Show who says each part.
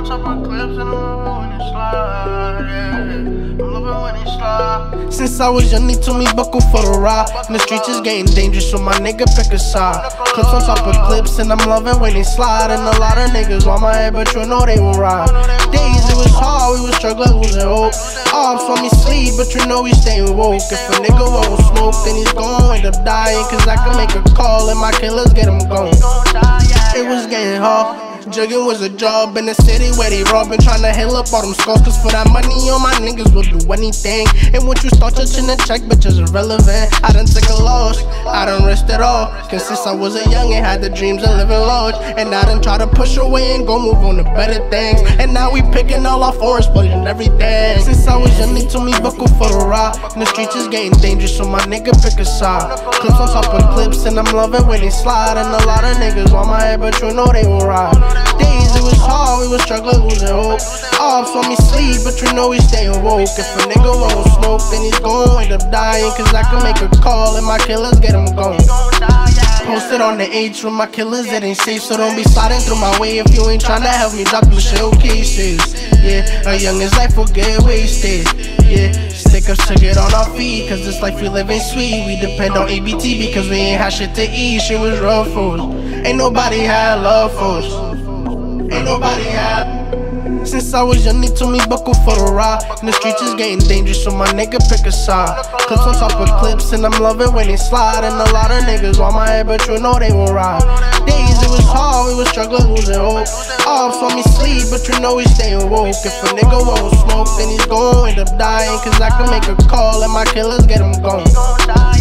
Speaker 1: on top of clips and I'm loving when it slide, yeah. I'm loving when it slide.
Speaker 2: Since I was young, they told me buckle for the ride. And the streets is getting dangerous, so my nigga pick a side. Clips on top of clips and I'm loving when they slide. And a lot of niggas on my head, but you know they will ride. Days it was hard, we was struggling, losing hope. Ops want me sleep, but you know we staying woke. If a nigga won't smoke, then he's gon' end up dying. Cause I can make a call and my killers get him gone. It was getting hard. Jugging was a job in the city where they robbing, tryna heal up all them scars. Cause for that money, all my niggas will do anything. And once you start touching the check, bitches irrelevant. I done took a loss, I done risked it all. Cause since I was a youngin', had the dreams of living large. And I done try to push away and go move on to better things. And now we picking all our foreign splurging everything. Since I was young, they told me buckle for the ride. And the streets is getting dangerous, so my nigga pick a side. Clips on top of clips, and I'm loving when they slide. And a lot of niggas on my head, but you know they will ride. Days it was hard, we was struggling, losing hope. Ops want me sleep, but you know we staying woke. If a nigga won't smoke, then he's gon' end up dying. Cause I can make a call and my killers get him gone. Posted on the H with my killers, it ain't safe. So don't be sliding through my way if you ain't tryna help me drop them showcases. Yeah, a youngin's life will get wasted. Yeah, stick us to get on our feet, cause this life we live ain't sweet. We depend on ABT because we ain't had shit to eat. Shit was rough for us, ain't nobody had love for us. Ain't nobody had. Since I was young, they told me buckle for the ride. And the streets is getting dangerous, so my nigga pick a side. Clips on top of clips, and I'm loving when they slide. And a lot of niggas on my head, but you know they will ride. Days it was hard, we was struggling, losing hope. Ops want me sleep, but you know we staying woke. If a nigga won't smoke, then he's gon' end up dying. Cause I can make a call and my killers get him gone.